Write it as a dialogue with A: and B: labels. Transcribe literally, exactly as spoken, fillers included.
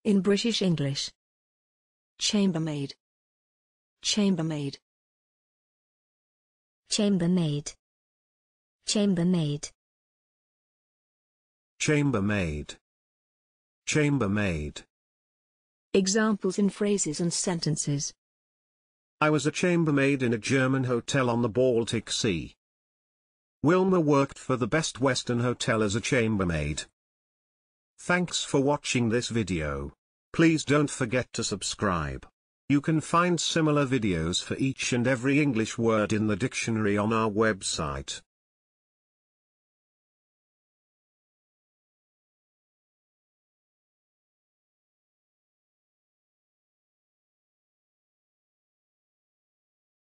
A: In British English. Chambermaid. Chambermaid.
B: Chambermaid. Chambermaid.
C: Chambermaid. Chambermaid.
A: Examples in phrases and sentences.
C: I was a chambermaid in a German hotel on the Baltic Sea. Wilma worked for the Best Western Hotel as a chambermaid. Thanks for watching this video. Please don't forget to subscribe. You can find similar videos for each and every English word in the dictionary on our website.